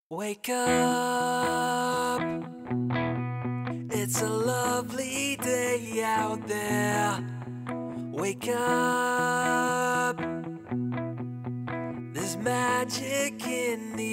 Wake up, it's a lovely day out there. Wake up, there's magic in the